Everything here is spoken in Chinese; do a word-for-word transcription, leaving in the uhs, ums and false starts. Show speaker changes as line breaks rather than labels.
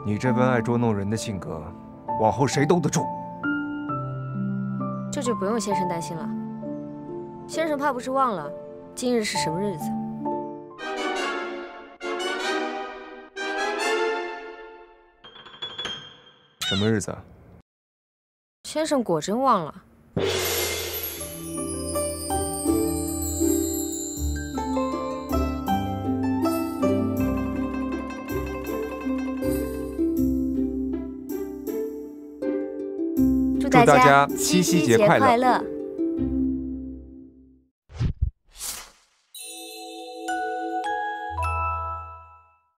你这般爱捉弄人的性格，往后谁兜得住？
这就不用先生担心了。先生怕不是忘了今日是什么日子？
什么日子？
先生果真忘了。 祝大家七夕节快乐！